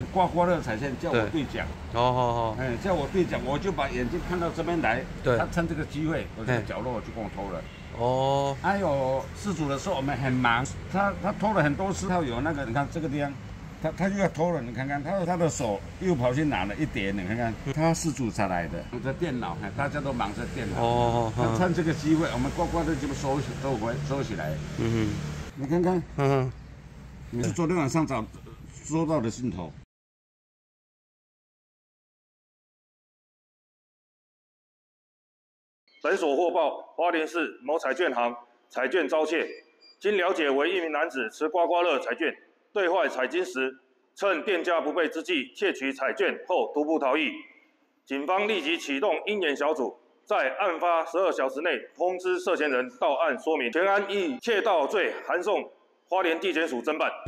刮刮乐彩券叫我兑奖。 哦， 哎，叫我兑奖，我就把眼睛看到这边来。 对， 他趁这个机会，我这个角落我就跟我偷了。 哦， 还有事主的时候我们很忙，他偷了很多次，他有那个，你看这个地方。他又要偷了，你看看他的手又跑去拿了一点，你看看他事主才来的，忙着电脑，大家都忙着电脑。哦，他趁这个机会，我们乖乖的就收起来。嗯哼，你看看，你是昨天晚上收到的信头。 本所获报，花莲市某彩券行彩券遭窃，经了解为一名男子持刮刮乐彩券兑换彩金时，趁店家不备之际窃取彩券后独步逃逸。警方立即启动鹰眼小组，在案发12小时内通知涉嫌人到案说明，全案以窃盗罪函送花莲地检署侦办。